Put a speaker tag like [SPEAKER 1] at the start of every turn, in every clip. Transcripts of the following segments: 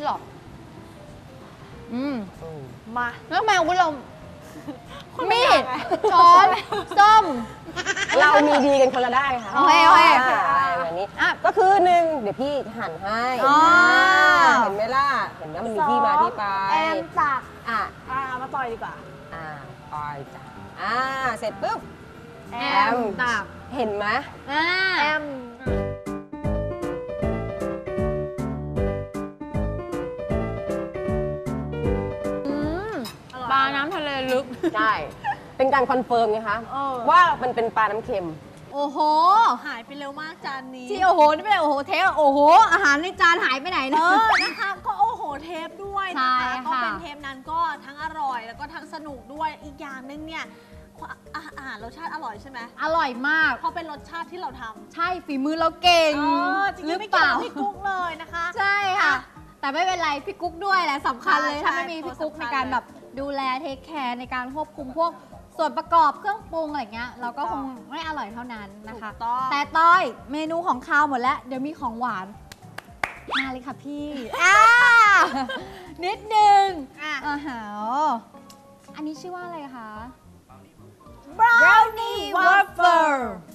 [SPEAKER 1] หรอ
[SPEAKER 2] มา
[SPEAKER 1] แล้วแมวคุณเรามีดช้อนส้ม
[SPEAKER 3] เรามีดีกันคนละได้ค่ะ
[SPEAKER 1] โอเค
[SPEAKER 3] แบบนี้ก็คือ1เดี๋ยวพี่หั่นให้เห็นไหมล่ะเห็นไหมมันมีที่มาที่ไป
[SPEAKER 2] แอมจัก
[SPEAKER 3] มา
[SPEAKER 2] ต่อยดีกว่า
[SPEAKER 3] ปอยจ้ะเสร็จปุ๊บ
[SPEAKER 1] แอมตัก
[SPEAKER 3] เห็นไหม
[SPEAKER 2] แอม
[SPEAKER 1] ปลาน้ำทะเลลึก
[SPEAKER 3] ใช่เป็นการคอนเฟิร์มไงคะว่ามันเป็นปลาน้ำเค็ม
[SPEAKER 1] โอ้โห
[SPEAKER 2] หายไปเร็วมากจานนี้
[SPEAKER 1] ที่โอ้โหนี่ไม่ได้โอ้โหเทปโอ้โหอาหารในจานหายไปไหนนะ
[SPEAKER 2] นะคะก็โอ้โหเทปด้วยนะคะก็เป็นเทปนั้นก็ทั้งอร่อยแล้วก็ทั้งสนุกด้วยอีกอย่างนึงเนี่ยอาหารรสชาติอร่อยใช่ไหม
[SPEAKER 1] อร่อยมาก
[SPEAKER 2] เพราะเป็นรสชาติที่เราทำ
[SPEAKER 1] ใช่ฝีมือเราเก่ง
[SPEAKER 2] หรือเปล่าพี่กุ๊กเลยนะคะ
[SPEAKER 1] ใช่ค่ะแต่ไม่เป็นไรพี่กุ๊กด้วยแหละสำคัญเลยถ้าไม่มีพี่กุ๊กในการแบบดูแลเทคแคร์ในการควบคุมพวกส่วนประกอบเครื่องปรุงอะไรเงี้ยเราก็คงไม่อร่อยเท่านั้นนะคะแต่ต้อยเมนูของคาวหมดแล้วเดี๋ยวมีของหวานมาเลยค่ะพี่นิดนึงอันนี้ชื่อว่าอะไรคะ
[SPEAKER 2] brownie waffle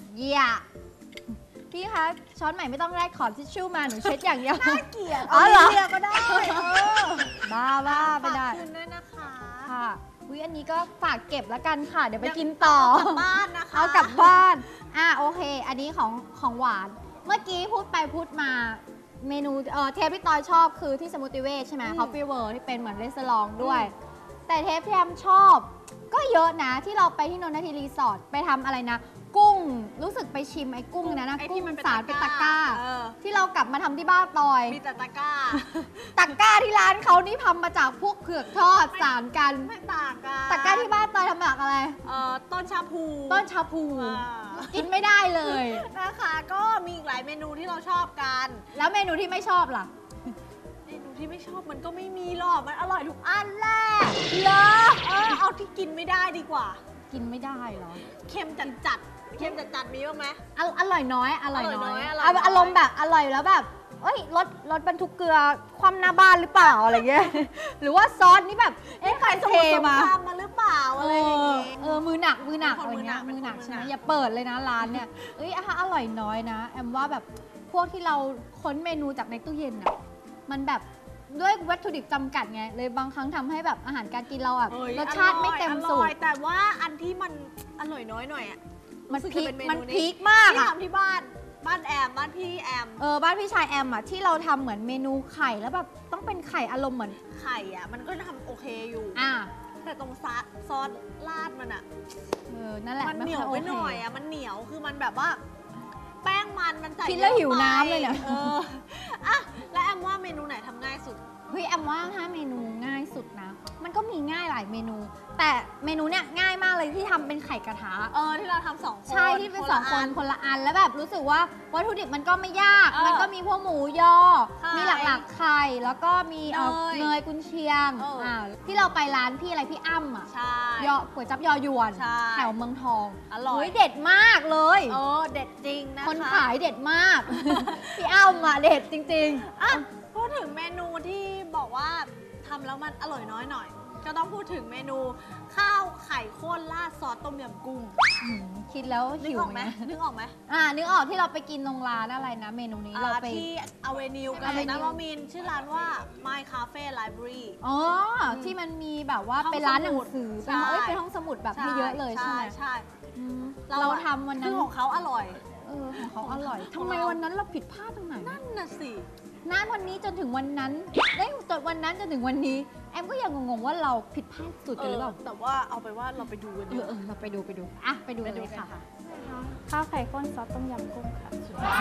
[SPEAKER 1] พี่คะช้อนใหม่ไม่ต้องแลกขอทิชชู่มาหนูเช็ดอย่างเดียว
[SPEAKER 2] น่าเกลียด
[SPEAKER 1] เหรอ
[SPEAKER 2] ก็ได้
[SPEAKER 1] บ้าไปได้
[SPEAKER 2] คืนด้วยนะคะ
[SPEAKER 1] ค่ะอันนี้ก็ฝากเก็บแล้วกันค่ะเดี๋ยวไปกินต่อก
[SPEAKER 2] ลับบ้านนะคะ
[SPEAKER 1] เอากลับบ้านโอเคอันนี้ของหวานเมื่อกี้พูดไปพูดมาเมนูเทปที่ตอยชอบคือที่สมุติเวชใช่ไหม Coffee World ที่เป็นเหมือนรีสอร์ทด้วยแต่เทปที่แอมชอบก็เยอะนะที่เราไปที่นนทรีรีสอร์ทไปทำอะไรนะกุ้งรู้สึกไปชิมไอ้กุ้งนะกุ้งสารเป็นตะกร้าที่เรากลับมาทำที่บ้านตอย
[SPEAKER 2] มีแต่ตะกร้า
[SPEAKER 1] ที่ร้านเขานี่ทำมาจากพวกเผือกทอดสารกัน
[SPEAKER 2] ไม่ต่างกัน
[SPEAKER 1] ตะกร้าที่บ้านตอยทำมาจากอะไร
[SPEAKER 2] ต้นชาพู
[SPEAKER 1] กินไม่ได้เลย
[SPEAKER 2] นะคะก็มีอีกหลายเมนูที่เราชอบกัน
[SPEAKER 1] แล้วเมนูที่ไม่ชอบล่ะ
[SPEAKER 2] เมนูที่ไม่ชอบมันก็ไม่มีหรอกมันอร่อยทุกอันแหละ
[SPEAKER 1] เหรอ
[SPEAKER 2] เอาที่กินไม่ได้ดีกว่า
[SPEAKER 1] กินไม่ได้เหรอ
[SPEAKER 2] เค็มจัดมีบ้างไหม
[SPEAKER 1] อร่อยน้อยอารมณ์แบบอร่อยแล้วแบบรถบรรทุกเกลือคว่ำหน้าบ้านหรือเปล่าอะไรเงี้ยหรือว่าซอสนี่แบบ
[SPEAKER 2] ใครเทมาหรือเปล่าอะไรอย่างเงี้ย
[SPEAKER 1] มือหนักอะไรเงี้ยมือหนักใช่ไหมอย่าเปิดเลยนะร้านเนี่ยอร่อยน้อยนะแอมว่าแบบพวกที่เราค้นเมนูจากในตู้เย็นอ่ะมันแบบด้วยวัตถุดิบจำกัดไงเลยบางครั้งทำให้แบบอาหารการกินเราอ่ะรสชาติไม่เต็มสูตร
[SPEAKER 2] แต่ว่าอันที่มันอร่อยน้อยหน่อยอ่ะ
[SPEAKER 1] มันพีคมาก
[SPEAKER 2] ที่ทำที่บ้านแอมบ้านพี่แอม
[SPEAKER 1] บ้านพี่ชายแอมอ่ะที่เราทำเหมือนเมนูไข่แล้วแบบต้องเป็นไข่อารมณ์เหมือน
[SPEAKER 2] ไข่อ่ะมันก็ทำโอเคอยู่แต่ตรงซอสราดมันอ่ะ
[SPEAKER 1] นั่นแหละ
[SPEAKER 2] มันเหนียวไปหน่อยอ่ะมันเหนียวคือมันแบบว่าแป้งมันใส่
[SPEAKER 1] กินแล้วหิวน้ำเลยเนี่ย
[SPEAKER 2] แล้วแอมว่าเมนูไหนทำง่ายสุด
[SPEAKER 1] แอมว่าถ้าเมนูง่ายสุดนะมันก็มีง่ายหลายเมนูแต่เมนูเนี้ยง่ายมากเลยที่ทำเป็นไข่กระทะ
[SPEAKER 2] ที่เราทำ2 คน
[SPEAKER 1] ใช่ที่เป็น2 คนคนละอันแล้วแบบรู้สึกว่าวัตถุดิบมันก็ไม่ยากมันก็มีพวกหมูยอมีหลักๆไข่แล้วก็มีเนยกุนเชียงที่เราไปร้านพี่อะไรพี่อ้ำ
[SPEAKER 2] ใช่
[SPEAKER 1] ก๋วยจั๊บยอยวนแถวเมืองทอง
[SPEAKER 2] อร่อย
[SPEAKER 1] เด็ดมากเลย
[SPEAKER 2] เด็ดจริงนะคะ
[SPEAKER 1] คนขายเด็ดมากพี่อ้ำเด็ดจริง
[SPEAKER 2] ๆพูดถึงเมนูที่บอกว่าทำแล้วมันอร่อยน้อยหน่อยก็ต้องพูดถึงเมนูข้าวไข่ข้นราดซอสต้มยำกุ้ง
[SPEAKER 1] คิดแล้วหิวไหม
[SPEAKER 2] นึกออกไหม
[SPEAKER 1] นึกออกที่เราไปกินโรงร้านอะไรนะเมนูนี้เราไป
[SPEAKER 2] ที่อเวนิวกันนะวมินชื่อร้านว่า My Cafe Library
[SPEAKER 1] ที่มันมีแบบว่าเป็นร้านหนังสือเป็นห้องสมุดแบบให้เยอะเลยใช่ไหม
[SPEAKER 2] ใช่
[SPEAKER 1] เราทำวันนั้น
[SPEAKER 2] ของเขาอร่อย
[SPEAKER 1] ของเขาอร่อยทำไมวันนั้นเราผิดพลาดตรงไหน
[SPEAKER 2] นั่นน่ะสิ
[SPEAKER 1] วันนี้จนถึงวันนั้นจนวันนั้นจนถึงวันนี้แอมก็ยังงงๆว่าเราผิดพลาดสุดกันหรือเปล่า
[SPEAKER 2] แต่ว่าเอาไปว่าเราไปดูกัน
[SPEAKER 1] เราไปดูไปดูเลยค่ะ
[SPEAKER 2] ข้าวไข่ข้นซอสต้มยำกุ้งค่ะ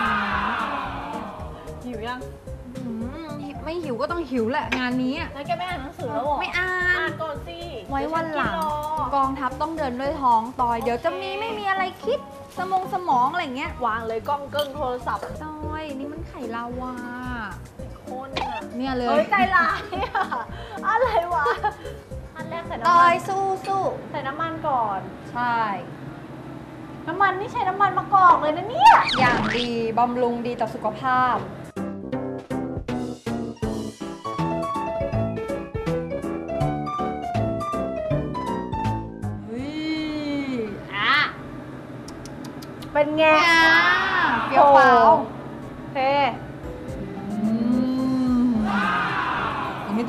[SPEAKER 2] หิวยัง
[SPEAKER 1] ไม่หิวก็ต้องหิวแหละงานนี้
[SPEAKER 2] แล้วแกไม่อ่านหนังสือแล้วหรอ
[SPEAKER 1] ไม่อ่าน
[SPEAKER 2] ก่อนสิ
[SPEAKER 1] ไว้วันหลังกองทัพต้องเดินด้วยท้องตอยเดี๋ยวจะไม่มีอะไรคิดสมองอะไรเงี้ยว
[SPEAKER 2] างเลยกล้องเกิ้งโทรศัพท์
[SPEAKER 1] ตอยนี่มันไข่ลาวา
[SPEAKER 2] คน
[SPEAKER 1] เนี่ยเลย
[SPEAKER 2] ใจร้ายอะไรวะอันแรกใส่น้ำมัน
[SPEAKER 1] ตอยสู้
[SPEAKER 2] ใส่น้ำมันก่อน
[SPEAKER 1] ใช่
[SPEAKER 2] น้ำมันนี่ใช้น้ำมันมะกอกเลยนะเนี่ย
[SPEAKER 1] อย่างดีบำรุงดีต่อสุขภาพ
[SPEAKER 2] เป็นไง
[SPEAKER 1] เปรี้ยวเปล่า
[SPEAKER 2] เท
[SPEAKER 1] ตรงนี้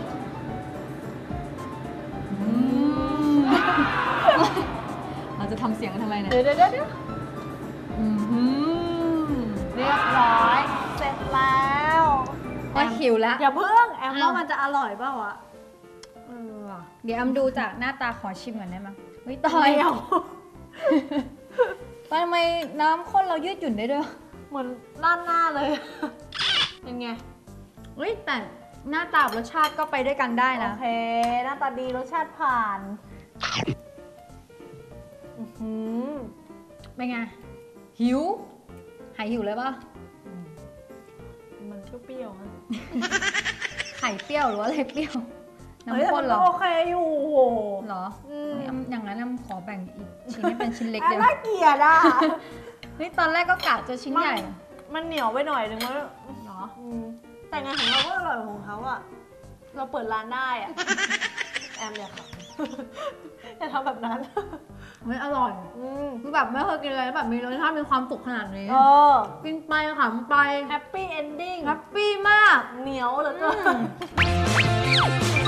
[SPEAKER 1] เราจะทำเสียงกันทำไมเนี่ย
[SPEAKER 2] เดี๋ยวเรียบร้อย เสร็จแล้ว
[SPEAKER 1] ก็หิวแล้ว
[SPEAKER 2] อย่าเพิ่งแอม
[SPEAKER 1] อ้าว
[SPEAKER 2] ว่ามันจะอร่อยเปล่าวะ
[SPEAKER 1] เดี๋ยวแอมดูจากหน้าตาขอชิมก่อนได้ไหมเฮ้ยตอย
[SPEAKER 2] เดียว
[SPEAKER 1] ทำไมน้ำข้นเรายืดหยุ่นได้ด้วย
[SPEAKER 2] เหมือนด้านหน้าเลย เป็นไง
[SPEAKER 1] เฮ้ยแต่หน้าตากับรสชาติก็ไปด้วยกันได้
[SPEAKER 2] โอ
[SPEAKER 1] นะ
[SPEAKER 2] เค หน้าตาดีรสชาติผ่านอื้อหือ
[SPEAKER 1] เป็นไง หิว หายหิวเลยป่ะ
[SPEAKER 2] มันเปรี้ยวๆนะ
[SPEAKER 1] ไข่เปรี้ยวหรือว่าอะไรเปรี้ยว
[SPEAKER 2] เฮ้ย
[SPEAKER 1] น้ำข้นเหรอ
[SPEAKER 2] แต่มัก็โอเคอยู่โห
[SPEAKER 1] เหรอ
[SPEAKER 2] อืม
[SPEAKER 1] อย่างนั้นแอมขอแบ่งอีกชิ้นให้เป็นชิ้นเล็ก
[SPEAKER 2] แอม
[SPEAKER 1] เดียว
[SPEAKER 2] น่าเกลียดอ่ะ
[SPEAKER 1] เฮ้ยตอนแรกก็กะจะชิ้นใหญ่
[SPEAKER 2] มันเหนียวไปหน่อยนึงแล้ว
[SPEAKER 1] เหรอ
[SPEAKER 2] แต่งานของเราก็อร่อยกว่าของเขาอ่ะ เราเปิดร้านได้อ่ะ แอมเนี่ยค่ะ อย่าทำแบบนั้น
[SPEAKER 1] เฮ้ยอร่อย คือแบบไม่เคยกินอะไรแล้วแบบมีรสชาติมีความสุขขนาดนี้
[SPEAKER 2] เออ
[SPEAKER 1] กินไปขำไป
[SPEAKER 2] แฮปปี้เอนดิ้ง
[SPEAKER 1] แฮปปี้มาก
[SPEAKER 2] เหนียวเหลือเกิน